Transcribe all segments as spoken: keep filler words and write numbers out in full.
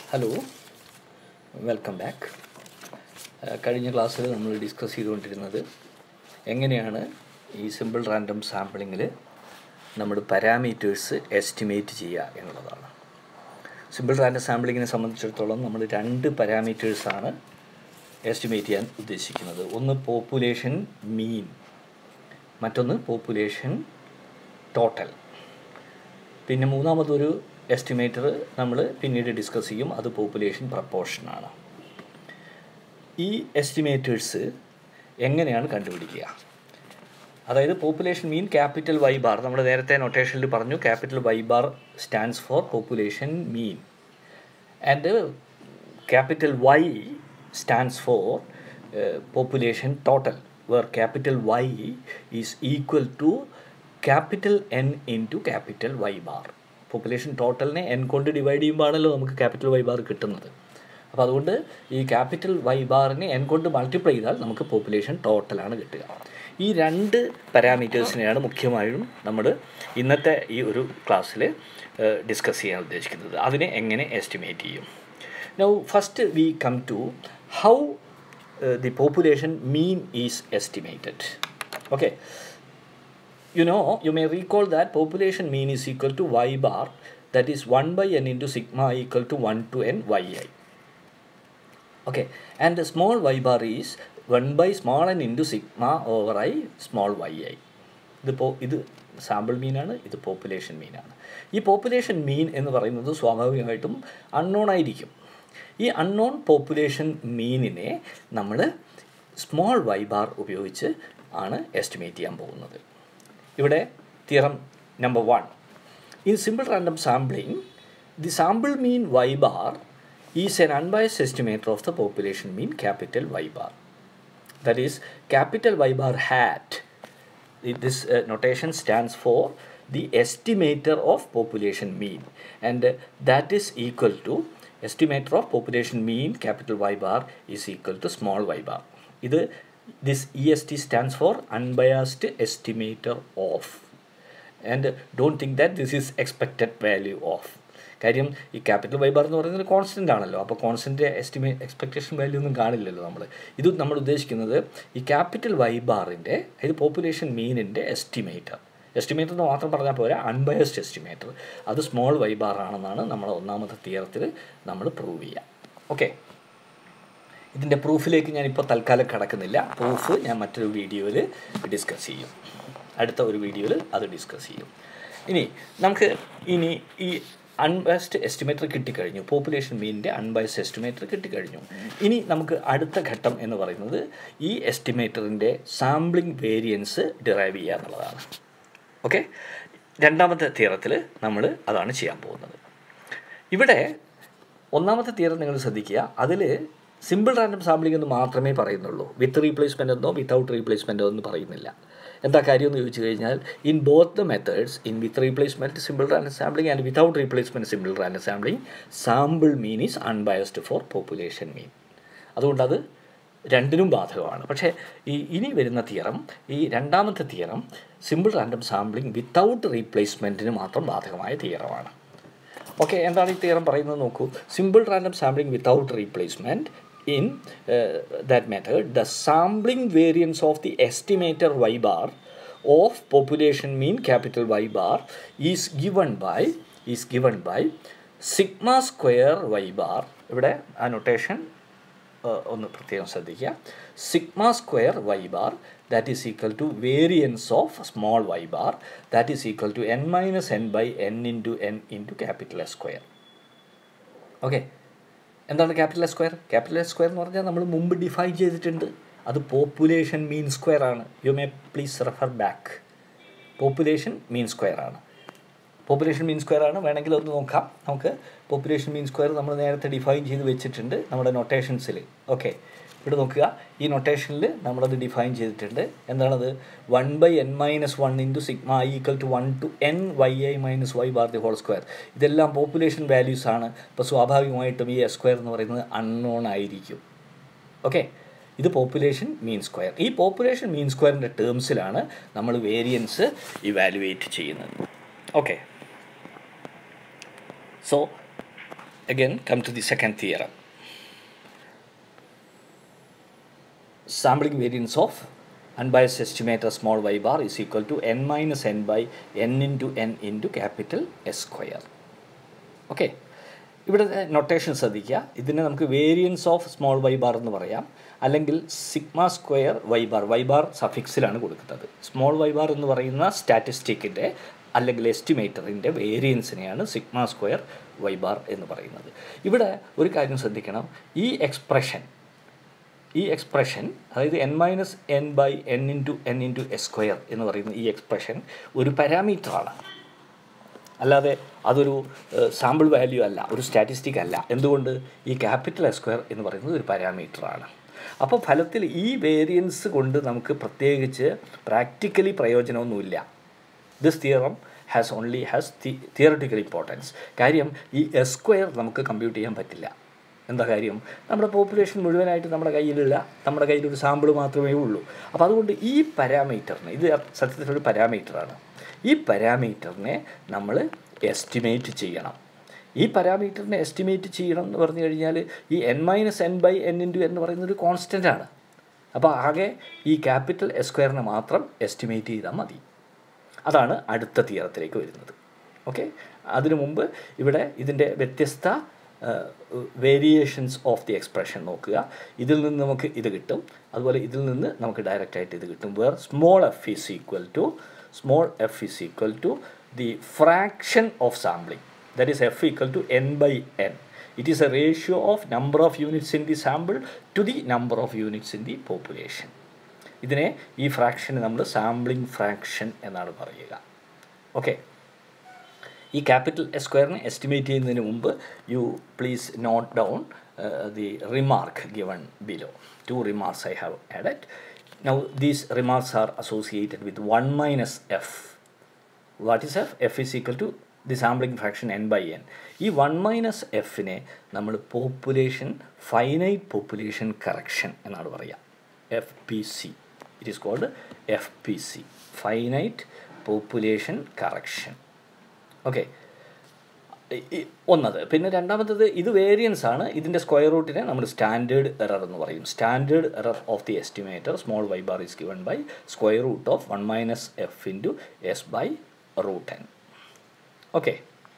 Hello, welcome back. കഴിഞ്ഞ ക്ലാസ്സിൽ നമ്മൾ ഡിസ്കസ് ചെയ്തുകൊണ്ടിരുന്നത് എങ്ങനെയാണ് ഈ സിമ്പിൾ റാൻഡം സാമ്പിളിങ്ങിൽ നമ്മൾ പാരാമീറ്റേഴ്സ് എസ്റ്റിമേറ്റ് ചെയ്യുക എന്നുള്ളതാണ്. സിമ്പിൾ റാൻഡം സാമ്പിളിങ്ങിനെ സംബന്ധിച്ചിടത്തോളം നമ്മൾ രണ്ട് പാരാമീറ്റേഴ്സാണ് എസ്റ്റിമേറ്റ് ചെയ്യാൻ ഉദ്ദേശിക്കുന്നത്. ഒന്ന് പോപ്പുലേഷൻ മീൻ, മറ്റൊന്ന് പോപ്പുലേഷൻ ടോട്ടൽ. പിന്നെ മൂന്നാമതൊരു എസ്റ്റിമേറ്റർ നമ്മൾ പിന്നീട് ഡിസ്കസ് ചെയ്യും, അത് പോപ്പുലേഷൻ പ്രപ്പോർഷനാണ്. ഈ എസ്റ്റിമേറ്റേഴ്സ് എങ്ങനെയാണ് കണ്ടുപിടിക്കുക? അതായത് population mean capital Y bar, നമ്മൾ നേരത്തെ നൊട്ടേഷനിൽ പറഞ്ഞു capital Y bar stands for population mean and capital Y stands for population total, where capital Y is equal to capital N into capital Y bar. Population ടോട്ടലിനെ N കൊണ്ട് divide ചെയ്യുമ്പോഴാണല്ലോ നമുക്ക് capital Y bar കിട്ടുന്നത്. അപ്പോൾ അതുകൊണ്ട് ഈ capital Y ബാറിനെ N കൊണ്ട് മൾട്ടിപ്ലൈ ചെയ്താൽ നമുക്ക് പോപ്പുലേഷൻ ടോട്ടലാണ് കിട്ടുക. ഈ രണ്ട് പാരാമീറ്റേഴ്സിനെയാണ് മുഖ്യമായും നമ്മൾ ഇന്നത്തെ ഈ ഒരു ക്ലാസ്സിൽ ഡിസ്കസ് ചെയ്യാൻ ഉദ്ദേശിക്കുന്നത്. അതിനെ എങ്ങനെ എസ്റ്റിമേറ്റ് ചെയ്യും? Now first we come to how the population mean is estimated. Okay, you know, you may recall that population mean is equal to y bar, that is one by n into sigma equal to one to n yi. Okay, and the small y bar is one by small n into sigma over i small yi. ഇത് ഇപ്പോൾ ഇത് sample മീനാണ്, ഇത് population മീനാണ്. ഈ population മീൻ എന്ന് പറയുന്നത് സ്വാഭാവികമായിട്ടും അൺനോൺ ആയിരിക്കും. ഈ അൺനോൺ പോപ്പുലേഷൻ മീനിനെ നമ്മൾ സ്മോൾ വൈ ബാർ ഉപയോഗിച്ച് ആണ് എസ്റ്റിമേറ്റ് ചെയ്യാൻ പോകുന്നത്. ഇവിടെ theorem number one, in simple random sampling the sample mean Y bar is an unbiased estimator of the population mean capital Y bar. That is capital Y bar hat, this notation stands for the estimator of population mean and that is equal to estimator of population mean capital Y bar is equal to small Y bar. ഇത് this E S T stands for unbiased estimator of, and don't think that this is expected value of. കാര്യം ഈ capital Y bar എന്ന് പറയുന്നത് constant ആണല്ലോ, അപ്പോൾ constant എസ്റ്റിമേ expectation value ഒന്നും കാണില്ലല്ലോ നമ്മൾ. ഇത് നമ്മൾ ഉദ്ദേശിക്കുന്നത് ഈ ക്യാപിറ്റൽ വൈ ബാറിൻ്റെ, അതായത് പോപ്പുലേഷൻ മീനിൻ്റെ എസ്റ്റിമേറ്റർ. എസ്റ്റിമേറ്റർ എന്ന് മാത്രം പറഞ്ഞാൽ പോരാ, അൺബയസ്ഡ് എസ്റ്റിമേറ്റർ, അത് സ്മോൾ വൈ ബാർ ആണെന്നാണ് നമ്മൾ ഒന്നാമത്തെ തിയറത്തിൽ നമ്മൾ പ്രൂവ് ചെയ്യുക. ഓക്കെ, ഇതിൻ്റെ പ്രൂഫിലേക്ക് ഞാനിപ്പോൾ തൽക്കാലം കടക്കുന്നില്ല. പ്രൂഫ് ഞാൻ മറ്റൊരു വീഡിയോയിൽ ഡിസ്കസ് ചെയ്യും, അടുത്ത ഒരു വീഡിയോയിൽ അത് ഡിസ്കസ് ചെയ്യും. ഇനി നമുക്ക് ഇനി ഈ അൺബയസ്ഡ് എസ്റ്റിമേറ്റർ കിട്ടിക്കഴിഞ്ഞു, പോപ്പുലേഷൻ മീനിൻ്റെ അൺബയസ്ഡ് എസ്റ്റിമേറ്റർ കിട്ടിക്കഴിഞ്ഞു. ഇനി നമുക്ക് അടുത്ത ഘട്ടം എന്ന് പറയുന്നത് ഈ എസ്റ്റിമേറ്ററിൻ്റെ സാമ്പിളിംഗ് വേരിയൻസ് ഡിറൈവ് ചെയ്യുക എന്നുള്ളതാണ്. ഓക്കെ, രണ്ടാമത്തെ തിയറത്തിൽ നമ്മൾ അതാണ് ചെയ്യാൻ പോകുന്നത്. ഇവിടെ ഒന്നാമത്തെ തിയറം നിങ്ങൾ ശ്രദ്ധിക്കുക, അതിൽ സിമ്പിൾ റാൻഡം സാമ്പിളിംഗ് എന്ന് മാത്രമേ പറയുന്നുള്ളൂ, വിത്ത് റീപ്ലേസ്മെൻ്റ് എന്നോ വിത്തൗട്ട് റീപ്ലേസ്മെൻ്റോ എന്ന് പറയുന്നില്ല. എന്താ കാര്യം എന്ന് ചോദിച്ചു കഴിഞ്ഞാൽ, in both the methods, in with replacement simple random sampling and without replacement simple random sampling, sample mean is unbiased for population mean. അതുകൊണ്ടത് രണ്ടിനും ബാധകമാണ്. പക്ഷേ ഈ ഇനി വരുന്ന തിയറം, ഈ രണ്ടാമത്തെ theorem simple random sampling without റീപ്ലേസ്മെൻറ്റിന് മാത്രം ബാധകമായ തിയറമാണ്. ഓക്കെ, എന്താണ് ഈ തിയറം പറയുന്നത് നോക്കൂ. Simple random sampling without replacement, in uh, that method the sampling variance of the estimator y bar of population mean capital Y bar is given by is given by sigma square y bar. ഇവിടെ ആ notation ഒന്ന് പ്രത്യേകം ശ്രദ്ധിക്കുക. Sigma square Y bar that is equal to variance of small Y bar that is equal to N minus N by N into N into capital S square. Okay, എന്താണ് capital S square? Capital S square എന്ന് പറഞ്ഞാൽ നമ്മൾ മുമ്പ് define ചെയ്തിട്ടുണ്ട്, അത് population mean square ആണ്. You may please refer back. Population mean square ആണ്, population mean square ആണ്. വേണമെങ്കിൽ ഒന്ന് നോക്കാം നമുക്ക്. പോപ്പുലേഷൻ മീൻ സ്ക്വയർ നമ്മൾ നേരത്തെ ഡിഫൈൻ ചെയ്ത് വെച്ചിട്ടുണ്ട് നമ്മുടെ നൊട്ടേഷൻസിൽ. ഓക്കെ, ഇവിടെ നോക്കുക, ഈ നൊട്ടേഷനിൽ നമ്മളത് ഡിഫൈൻ ചെയ്തിട്ടുണ്ട്. എന്താണത്? One by N minus one into sigma equal to one to N Y I minus Y bar the whole square. ഇതെല്ലാം പോപ്പുലേഷൻ വാല്യൂസ് ആണ്. അപ്പോൾ സ്വാഭാവികമായിട്ടും ഈ എസ് സ്ക്വയർ എന്ന് പറയുന്നത് അൺനോൺ ആയിരിക്കും. ഓക്കെ, ഇത് പോപ്പുലേഷൻ മീൻ സ്ക്വയർ. ഈ പോപ്പുലേഷൻ മീൻ സ്ക്വയറിൻ്റെ ടേംസിലാണ് നമ്മൾ വേരിയൻസ് ഇവാലുവേറ്റ് ചെയ്യുന്നത്. Okay, so again come to the second theorem. Sampling variance of unbiased estimator small y bar is equal to n minus n by n into n into capital S square. Okay. ഇവിടെ notation ശ്രദ്ധിക്കുക. ഇതിനെ നമുക്ക് variance of small Y bar എന്ന് പറയാം, അല്ലെങ്കിൽ sigma square Y bar. Y bar സഫിക്സിലാണ് കൊടുക്കുന്നത്. Small Y bar എന്ന് പറയുന്ന സ്റ്റാറ്റിസ്റ്റിക്കിൻ്റെ അല്ലെങ്കിൽ എസ്റ്റിമേറ്ററിൻ്റെ വേരിയൻസിനെയാണ് സിഗ്മ സ്ക്വയർ വൈ ബാർ എന്ന് പറയുന്നത്. ഇവിടെ ഒരു കാര്യം ശ്രദ്ധിക്കണം. ഈ എക്സ്പ്രഷൻ ഈ എക്സ്പ്രഷൻ അതായത് N minus N by N into N into S square എന്ന് പറയുന്ന ഈ എക്സ്പ്രഷൻ ഒരു പാരാമീറ്ററാണ്, അല്ലാതെ അതൊരു സാമ്പിൾ വാല്യൂ അല്ല, ഒരു സ്റ്റാറ്റിസ്റ്റിക് അല്ല. എന്തുകൊണ്ട്? ഈ ക്യാപിറ്റൽ എസ് സ്ക്വയർ എന്ന് പറയുന്നത് ഒരു പാരാമീറ്ററാണ്. അപ്പോൾ ഫലത്തിൽ ഈ വേരിയൻസ് കൊണ്ട് നമുക്ക് പ്രത്യേകിച്ച് പ്രാക്ടിക്കലി പ്രയോജനമൊന്നുമില്ല. This theorem has only has theoretical importance. കാര്യം ഈ എസ് സ്ക്വയർ നമുക്ക് കമ്പ്യൂട്ട് ചെയ്യാൻ പറ്റില്ല. എന്താ കാര്യം? നമ്മുടെ പോപ്പുലേഷൻ മുഴുവനായിട്ട് നമ്മുടെ കയ്യിലില്ല, നമ്മുടെ കയ്യിലൊരു സാമ്പിൾ മാത്രമേ ഉള്ളൂ. അപ്പോൾ അതുകൊണ്ട് ഈ പാരാമീറ്ററിനെ, ഇത് സത്യത്തിലൊരു പാരാമീറ്ററാണ്, ഈ പാരാമീറ്ററിനെ നമ്മൾ എസ്റ്റിമേറ്റ് ചെയ്യണം. ഈ പാരാമീറ്ററിനെ എസ്റ്റിമേറ്റ് ചെയ്യണം എന്ന് പറഞ്ഞു കഴിഞ്ഞാൽ ഈ N minus N by N into എന്ന് പറയുന്നൊരു കോൺസ്റ്റൻ്റാണ്. അപ്പോൾ ആകെ ഈ ക്യാപിറ്റൽ എസ് സ്ക്വയറിനെ മാത്രം എസ്റ്റിമേറ്റ് ചെയ്താൽ മതി. അതാണ് അടുത്ത തിയറത്തിലേക്ക് വരുന്നത്. ഓക്കെ, അതിനു മുമ്പ് ഇവിടെ ഇതിൻ്റെ വ്യത്യസ്ത വേരിയേഷൻസ് ഓഫ് ദി എക്സ്പ്രഷൻ നോക്കുക. ഇതിൽ നിന്ന് നമുക്ക് ഇത് കിട്ടും, അതുപോലെ ഇതിൽ നിന്ന് നമുക്ക് ഡയറക്റ്റായിട്ട് ഇത് കിട്ടും. Where small F is equal to small F is equal to the fraction of sampling, that is F equal to N by N. It is a ratio of number of units in the sample to the number of units in the population. ഇതിനെ, ഈ ഫ്രാക്ഷന് നമ്മൾ sampling fraction എന്നാണ് പറയുക. Okay, ഈ capital S സ്ക്വയറിനെ estimate ചെയ്യുന്നതിന് മുമ്പ് you please note down the remark given below. Two remarks I have added. Now these remarks are associated with one minus F. What is F? F is equal to the sampling fraction N by N. ഈ വൺ മൈനസ് എഫിനെ നമ്മൾ population, finite population correction എന്നാണ് പറയുക. F P C. It is called F P C, finite population correction. Okay, ഒന്നത്. പിന്നെ രണ്ടാമത്തത്, ഇത് വേരിയൻസ് ആണ്. ഇതിൻ്റെ സ്ക്വയർ റൂട്ടിനെ നമ്മൾ സ്റ്റാൻഡേർഡ് എറർ എന്ന് പറയും. Standard error of the estimator small Y bar is given by square root of one minus F into S by root N. Okay,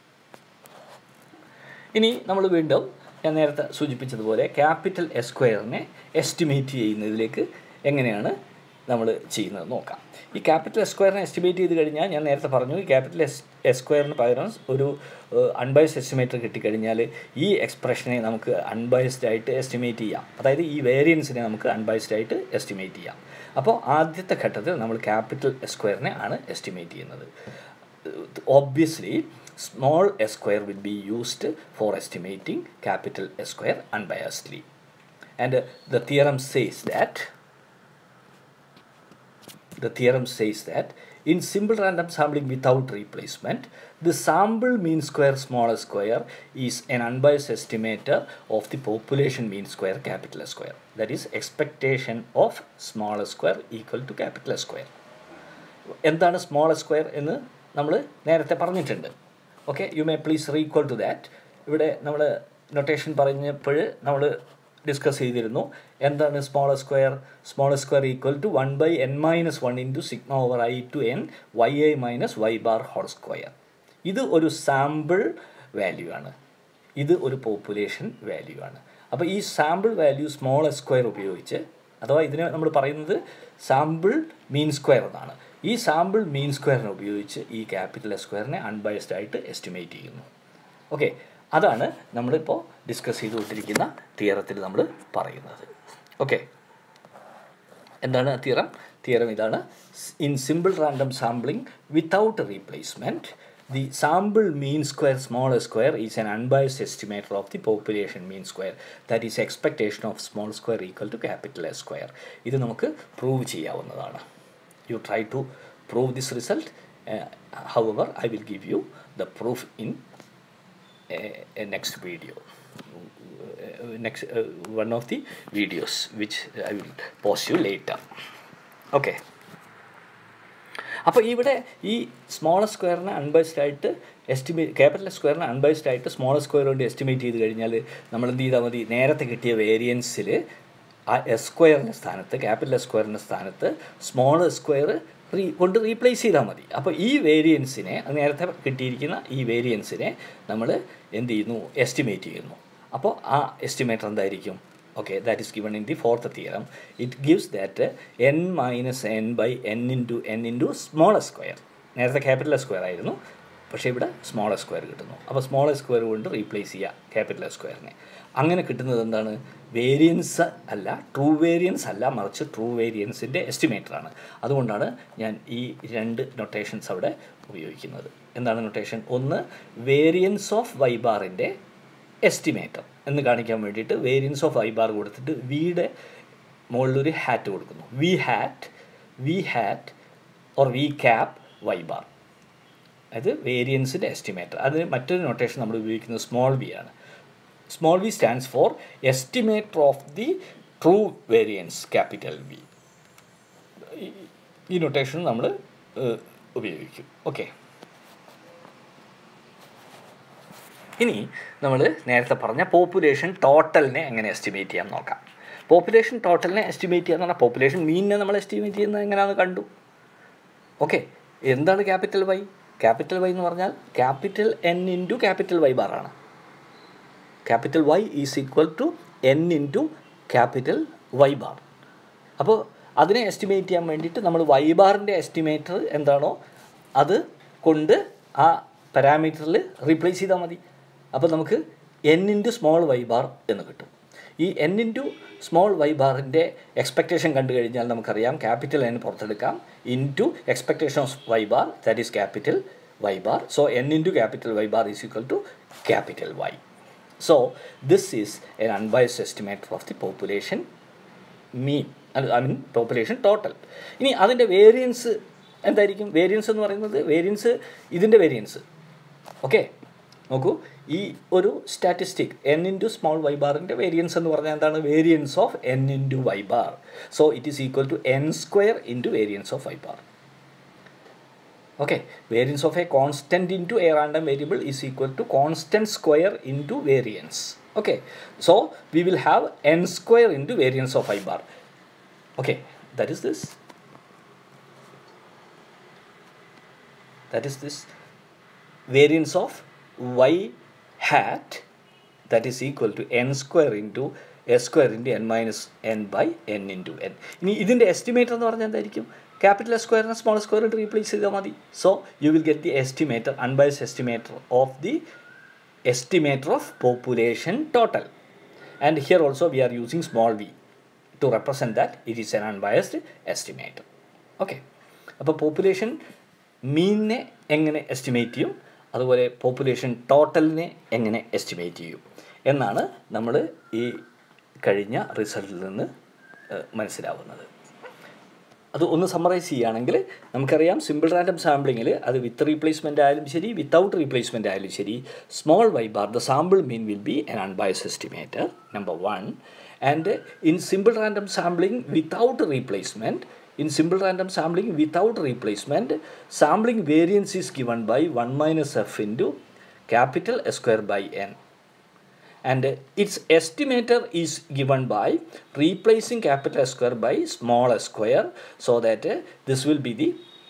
ഇനി നമ്മൾ വീണ്ടും ഞാൻ നേരത്തെ സൂചിപ്പിച്ചതുപോലെ ക്യാപിറ്റൽ എസ് സ്ക്വയറിനെ എസ്റ്റിമേറ്റ് ചെയ്യുന്നതിലേക്ക് എങ്ങനെയാണ് നമ്മൾ ചെയ്യുന്നത് നോക്കാം. ഈ ക്യാപിറ്റൽ എസ് സ്ക്വയറിനെ എസ്റ്റിമേറ്റ് ചെയ്ത് കഴിഞ്ഞാൽ, ഞാൻ നേരത്തെ പറഞ്ഞു, ഈ ക്യാപിറ്റൽ എസ് എസ് സ്ക്വയറിന് പകരം ഒരു അൺബയസ്ഡ് എസ്റ്റിമേറ്റർ കിട്ടിക്കഴിഞ്ഞാൽ ഈ എക്സ്പ്രഷനെ നമുക്ക് അൺബയസ്ഡ് ആയിട്ട് എസ്റ്റിമേറ്റ് ചെയ്യാം. അതായത് ഈ വേരിയൻസിനെ നമുക്ക് അൺബയസ്ഡ് ആയിട്ട് എസ്റ്റിമേറ്റ് ചെയ്യാം. അപ്പോൾ ആദ്യത്തെ ഘട്ടത്തിൽ നമ്മൾ ക്യാപിറ്റൽ എസ് സ്ക്വയറിനെ ആണ് എസ്റ്റിമേറ്റ് ചെയ്യുന്നത്. Obviously small S square will be used for estimating capital S square unbiasedly. And the theorem says that The theorem says that in simple random sampling without replacement, the sample mean square small s square is an unbiased estimator of the population mean square capital S square. That is expectation of small s square equal to capital S square. എന്താണ് small S square എന്ന് നമ്മൾ നേരത്തെ പറഞ്ഞിട്ടുണ്ട്. Okay, you may please recall to that. ഇവിടെ നമ്മൾ notation പറഞ്ഞപ്പോൾ നമ്മൾ discuss ചെയ്തിരുന്നു. എന്താണ് small S square? Small S square equal to one by N minus one into sigma over I to N Y I minus Y bar whole square. ഇത് ഒരു sample value ആണ്, ഇത് ഒരു പോപ്പുലേഷൻ വാല്യൂ ആണ്. അപ്പോൾ ഈ sample value small S square ഉപയോഗിച്ച്, അഥവാ ഇതിനെ നമ്മൾ പറയുന്നത് സാമ്പിൾ മീൻ സ്ക്വയർ എന്നാണ്. ഈ സാമ്പിൾ മീൻ സ്ക്വയറിനെ ഉപയോഗിച്ച് ഈ ക്യാപിറ്റൽ എസ് സ്ക്വയറിനെ അൺബയസ്ഡ് ആയിട്ട് എസ്റ്റിമേറ്റ് ചെയ്യുന്നു. ഓക്കെ, അതാണ് നമ്മളിപ്പോൾ ഡിസ്കസ് ചെയ്തുകൊണ്ടിരിക്കുന്ന തിയറത്തിൽ നമ്മൾ പറയുന്നത്. ഓക്കെ, എന്താണ് തിയറം? തിയറം ഇതാണ്. In simple random sampling without replacement, the sample mean square small s square is an unbiased estimator of the population mean square, that is expectation of small square equal to capital S square. ഇത് നമുക്ക് prove ചെയ്യാവുന്നതാണ്. You try to prove this result. Uh, however, I will give you the proof in a, a next video. Uh, next uh, one of the videos which I will post you later. Okay. അപ്പോൾ ഇവിടെ ഈ small സ്ക്വയറിനെ അൺബൈസ്ഡ് ആയിട്ട് estimate capital സ്ക്വയറിനെ അൺബൈസ്ഡ് ആയിട്ട് small square കൊണ്ട് estimate ചെയ്ത് കഴിഞ്ഞാൽ നമ്മൾ എന്ത് ചെയ്താൽ മതി, നേരത്തെ കിട്ടിയ വേരിയൻസിൽ ആ എസ് സ്ക്വയറിൻ്റെ സ്ഥാനത്ത് ക്യാപിറ്റൽ സ്ക്വയറിൻ്റെ സ്ഥാനത്ത് സ്മോൾ സ്ക്വയർ റീ കൊണ്ട് റീപ്ലേസ് ചെയ്താൽ മതി. അപ്പോൾ ഈ വേരിയൻസിനെ, നേരത്തെ കിട്ടിയിരിക്കുന്ന ഈ വേരിയൻസിനെ നമ്മൾ എന്ത് ചെയ്യുന്നു, എസ്റ്റിമേറ്റ് ചെയ്യുന്നു. അപ്പോൾ ആ എസ്റ്റിമേറ്റർ എന്തായിരിക്കും? Okay, that is given in the fourth theorem. It gives that uh, n minus n by n into n into small square. നേരത്തെ ക്യാപിറ്റൽ സ്ക്വയർ ആയിരുന്നു, പക്ഷേ ഇവിടെ സ്മോൾ സ്ക്വയർ കിട്ടുന്നു. അപ്പോൾ സ്മോൾ സ്ക്വയർ കൊണ്ട് റീപ്ലേസ് ചെയ്യുക ക്യാപിറ്റൽ സ്ക്വയറിനെ. അങ്ങനെ കിട്ടുന്നത് എന്താണ്? വേരിയൻസ് അല്ല, ട്രൂ വേരിയൻസ് അല്ല, മറിച്ച് ട്രൂ വേരിയൻസിൻ്റെ എസ്റ്റിമേറ്ററാണ്. അതുകൊണ്ടാണ് ഞാൻ ഈ രണ്ട് നൊട്ടേഷൻസ് അവിടെ ഉപയോഗിക്കുന്നത്. എന്താണ് നൊട്ടേഷൻ? ഒന്ന് വേരിയൻസ് ഓഫ് വൈ ബാറിൻ്റെ എസ്റ്റിമേറ്റർ എന്ന് കാണിക്കാൻ വേണ്ടിയിട്ട് വേരിയൻസ് ഓഫ് ഐ ബാർ കൊടുത്തിട്ട് വിയുടെ മുകളിലൊരു ഹാറ്റ് കൊടുക്കുന്നു. V hat V hat or V cap Y bar, അത് വേരിയൻസിൻ്റെ എസ്റ്റിമേറ്റർ. അതിന് മറ്റൊരു നൊട്ടേഷൻ നമ്മൾ ഉപയോഗിക്കുന്നത് സ്മോൾ വി ആണ്. Small V stands for estimator of the true variance capital V. ഈ നൊട്ടേഷൻ നമ്മൾ ഉപയോഗിക്കും. ഓക്കെ, ഇനി നമ്മൾ നേരത്തെ പറഞ്ഞ പോപ്പുലേഷൻ ടോട്ടലിനെ എങ്ങനെ എസ്റ്റിമേറ്റ് ചെയ്യാൻ നോക്കാം. പോപ്പുലേഷൻ ടോട്ടലിനെ എസ്റ്റിമേറ്റ് ചെയ്യാന്ന് പറഞ്ഞാൽ പോപ്പുലേഷൻ മീനിനെ നമ്മൾ എസ്റ്റിമേറ്റ് ചെയ്യുന്നത് എങ്ങനെയാണെന്ന് കണ്ടു. ഓക്കെ, എന്താണ് ക്യാപിറ്റൽ വൈ? ക്യാപിറ്റൽ വൈ എന്ന് പറഞ്ഞാൽ capital N into capital Y ബാറാണ്. Capital Y is equal to N into capital Y bar. അപ്പോൾ അതിനെ എസ്റ്റിമേറ്റ് ചെയ്യാൻ വേണ്ടിയിട്ട് നമ്മൾ വൈ ബാറിൻ്റെ എസ്റ്റിമേറ്റർ എന്താണോ അത് കൊണ്ട് ആ പാരാമീറ്ററിൽ റീപ്ലേസ് ചെയ്താൽ മതി. അപ്പോൾ നമുക്ക് N into small Y bar എന്ന് കിട്ടും. ഈ എൻ ഇൻറ്റു സ്മോൾ വൈ ബാറിൻ്റെ എക്സ്പെക്റ്റേഷൻ കണ്ടു കഴിഞ്ഞാൽ നമുക്കറിയാം ക്യാപിറ്റൽ എൻ പുറത്തെടുക്കാം, into expectation of Y bar, that is capital Y bar. So N into capital Y bar is equal to capital Y. So this is an unbiased estimator of the population mean, I mean population total. ഇനി അതിൻ്റെ variance എന്തായിരിക്കും? Variance എന്ന് പറയുന്നത് variance ഇതിൻ്റെ variance. Okay, നോക്കൂ, ഈ ഒരു statistic N into small Y ബാറിൻ്റെ വേരിയൻസ് എന്ന് പറഞ്ഞാൽ എന്താണ്? Variance of N into Y bar. So it is equal to N square into variance of Y bar. Okay, variance of a constant into a random variable is equal to constant square into variance. Okay, so we will have N square into variance of Y bar. Okay, that is this that is this variance of y hat, that is equal to n square into s square into n minus n by n into n. ഇനി ഇതിൻ്റെ estimator എന്ന് പറഞ്ഞാൽ എന്തായിരിക്കും? Capital സ്ക്വയറിനെ small square ഇട്ട് replace ചെയ്താൽ മതി. So you will get the estimator, unbiased estimator of the estimator of population total. And here also we are using small V to represent that it is an unbiased estimator. Okay, അപ്പോൾ population മീനിനെ എങ്ങനെ estimate ചെയ്യും, അതുപോലെ population ടോട്ടലിനെ എങ്ങനെ estimate ചെയ്യും എന്നാണ് നമ്മൾ ഈ കഴിഞ്ഞ റിസൾട്ടിൽ നിന്ന് മനസ്സിലാവുന്നത്. അത് ഒന്ന് സമ്മറൈസ് ചെയ്യുകയാണെങ്കിൽ നമുക്കറിയാം സിമ്പിൾ റാൻഡം സാമ്പിളിങ്ങിൽ അത് വിത്ത് റീപ്ലേസ്മെൻ്റ് ആയാലും ശരി വിത്തൗട്ട് റീപ്ലേസ്മെൻ്റ് ആയാലും ശരി small Y bar the sample mean will be an unbiased estimator, number one. And in simple random sampling without replacement In simple random sampling without replacement, sampling variance is given by one minus f into capital S square by n. And its estimator is given by replacing capital S square by small s square, so that uh, this will be the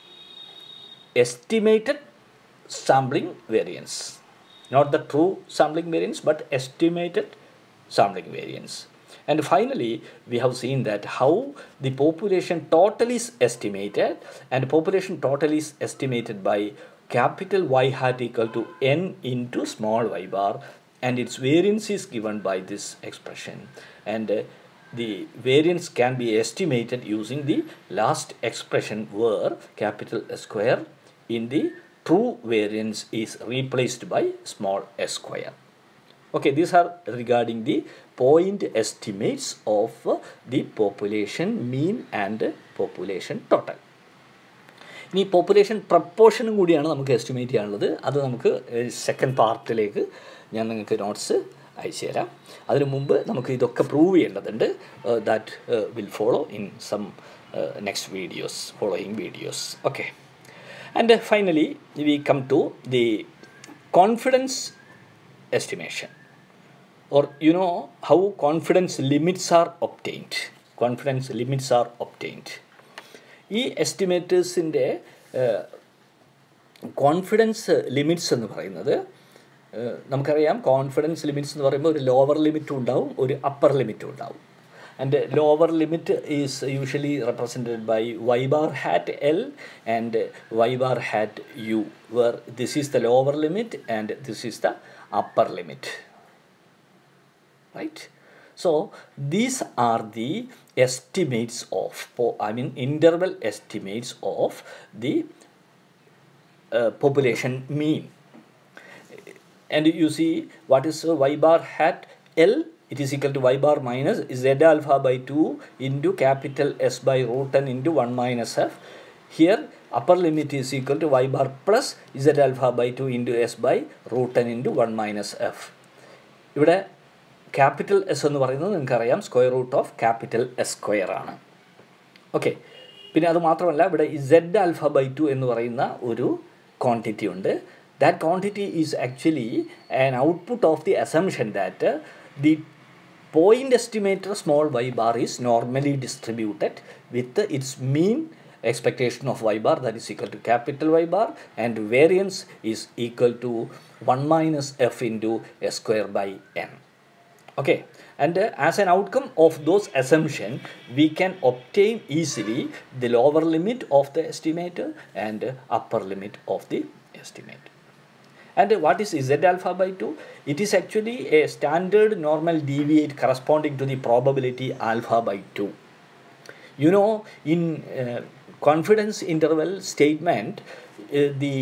estimated sampling variance. Not the true sampling variance, but estimated sampling variance. And finally, we have seen that how the population total is estimated, and population total is estimated by capital Y hat equal to n into small y bar, and its variance is given by this expression. And uh, the variance can be estimated using the last expression where capital S square in the true variance is replaced by small s square. Okay, these are regarding the point estimates of uh, the population mean and uh, population total. ഇനി population പ്രപ്പോർഷനും കൂടിയാണ് നമുക്ക് estimate ചെയ്യാനുള്ളത്. അത് നമുക്ക് second പാർട്ടിലേക്ക് ഞാൻ നിങ്ങൾക്ക് notes അയച്ചു തരാം. അതിനു മുമ്പ് നമുക്ക് ഇതൊക്കെ പ്രൂവ് ചെയ്യേണ്ടതുണ്ട്. That will follow in some next videos, following videos. Okay, And uh, finally, we come to the confidence estimation, or you know how confidence limits are obtained. Confidence limits are obtained. ഈ എസ്റ്റിമേറ്റേഴ്സിൻ്റെ confidence limits എന്ന് പറയുന്നത്, നമുക്കറിയാം confidence limits എന്ന് പറയുമ്പോൾ ഒരു lower ലിമിറ്റും ഉണ്ടാവും, ഒരു അപ്പർ ലിമിറ്റും ഉണ്ടാവും. And lower limit is usually represented by y bar hat L and y bar hat U, where this is the lower limit and this is the upper limit, right? So these are the estimates of, I mean interval estimates of the uh, population mean. And you see what is uh, y bar hat L, it is equal to y bar minus z alpha by two into capital S by root ten into one minus f. Here upper limit is equal to y bar plus z alpha by two into S by root ten into one minus f. ഇവിടെ capital S എന്ന് പറയുന്നത് നിങ്ങൾക്കറിയാം square root of capital S square ആണ്. Okay, പിന്നെ അത് മാത്രമല്ല ഇവിടെ z alpha by two എന്ന് പറയുന്ന ഒരു ക്വാണ്ടിറ്റി ഉണ്ട്. That quantity is actually an output of the assumption that uh, the point estimator small y bar is normally distributed with uh, its mean expectation of y bar, that is equal to capital Y bar, and variance is equal to one minus f into s square by n. Okay, and uh, as an outcome of those assumptions, we can obtain easily the lower limit of the estimator and uh, upper limit of the estimator. And what is z alpha by two? It is actually a standard normal deviate corresponding to the probability alpha by two. You know, in uh, confidence interval statement, uh, the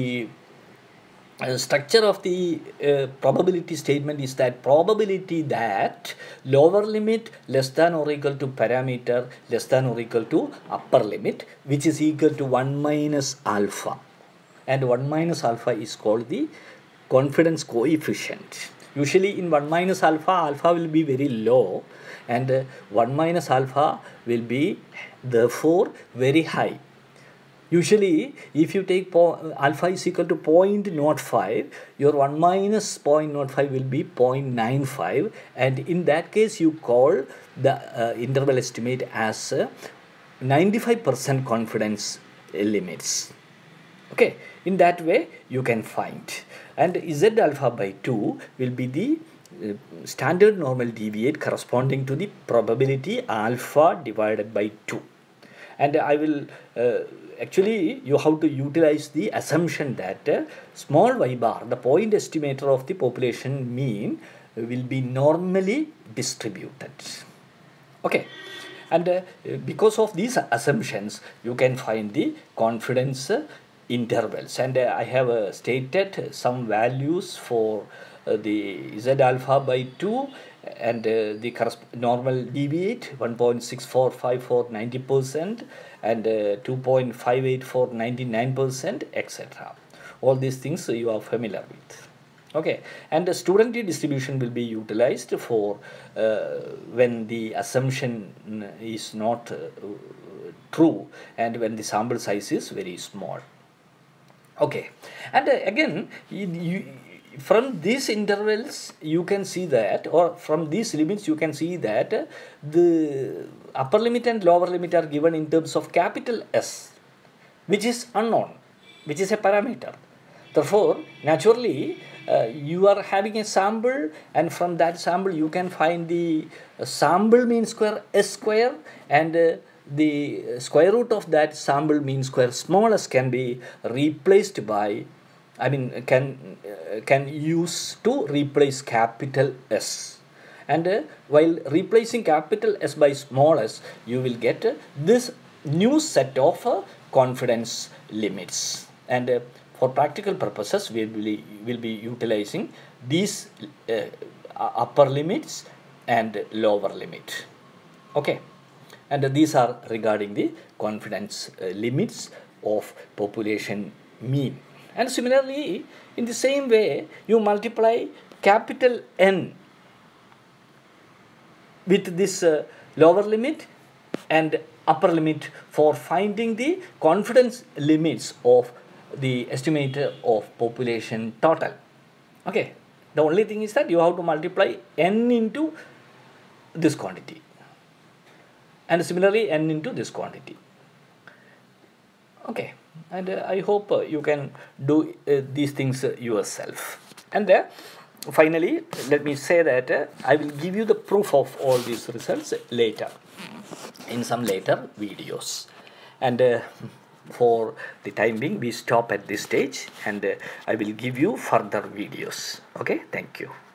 uh, structure of the uh, probability statement is that probability that lower limit less than or equal to parameter less than or equal to upper limit, which is equal to one minus alpha. And one minus alpha is called the confidence coefficient. Usually in one minus alpha, alpha will be very low, and uh, one minus alpha will be therefore very high. Usually if you take alpha is equal to zero point zero five, your one minus zero point zero five will be zero point nine five, and in that case you call the uh, interval estimate as uh, ninety-five percent confidence limits. Okay, in that way you can find, and z alpha by two will be the uh, standard normal deviate corresponding to the probability alpha divided by two. And I will uh, actually you have to utilize the assumption that uh, small y bar, the point estimator of the population mean, uh, will be normally distributed. Okay, and uh, because of these assumptions you can find the confidence uh, intervals, and uh, I have uh, stated some values for uh, the z alpha by two and uh, the normal deviate one point six four five four ninety percent and uh, two point five eight four ninety-nine percent, etc. All these things you are familiar with. Okay, and the student distribution will be utilized for uh, when the assumption is not uh, true and when the sample size is very small. Okay, and uh, again you, you, from these intervals you can see that, or from these limits you can see that uh, the upper limit and lower limit are given in terms of capital S, which is unknown, which is a parameter. Therefore naturally uh, you are having a sample, and from that sample you can find the uh, sample mean square S square, and uh, the square root of that sample mean square small s can be replaced by, I mean can uh, can use to replace capital S, and uh, while replacing capital S by small s you will get uh, this new set of uh, confidence limits. And uh, for practical purposes we will be, will be utilizing these uh, upper limits and lower limit. Okay, and uh, these are regarding the confidence uh, limits of population mean. And similarly in the same way you multiply capital N with this uh, lower limit and upper limit for finding the confidence limits of the estimate of population total. Okay, the only thing is that you have to multiply n into this quantity, and similarly n into this quantity. Okay, and uh, I hope uh, you can do uh, these things uh, yourself. And uh, finally, let me say that uh, I will give you the proof of all these results later, in some later videos. And uh, for the time being, we stop at this stage, and uh, I will give you further videos. Okay, thank you.